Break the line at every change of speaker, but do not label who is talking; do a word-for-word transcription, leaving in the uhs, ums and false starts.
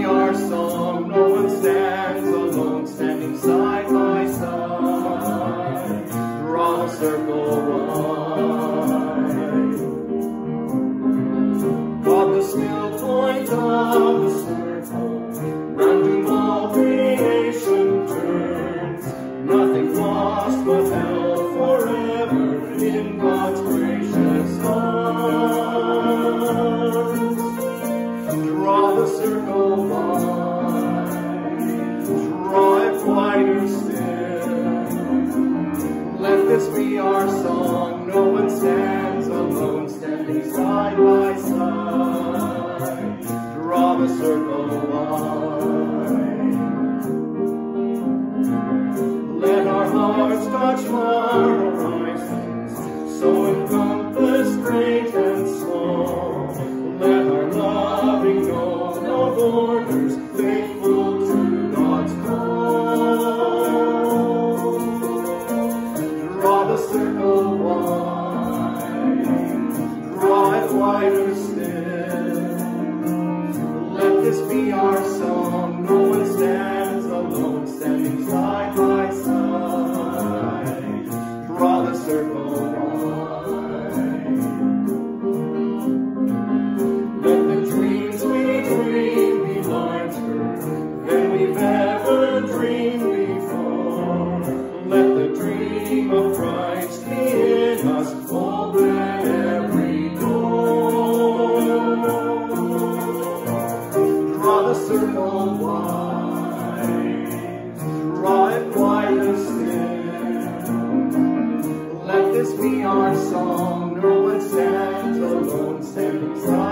be our song. No one stands alone, standing side by side. Draw the circle wide. God, the still point of the circle, round whom all creation turns. Nothing lost but held forever in God's gracious arms. Draw the circle wide, draw it wider still. Let this be our song. No one stands alone, standing side by side. Draw the circle wide. Let our hearts touch far horizons, so encompass great and small. Let our loving know no borders, faithful to God's call. Draw the circle wide, draw it wider still. Let this be our song. No one stands alone, standing side by side. Draw the circle wide. Let the dreams we dream be larger than we've ever dreamed before. Let the dream of Christ be in us, open every door. Draw the circle wide, draw it wider still. Let this be our song. No one stands alone, standing side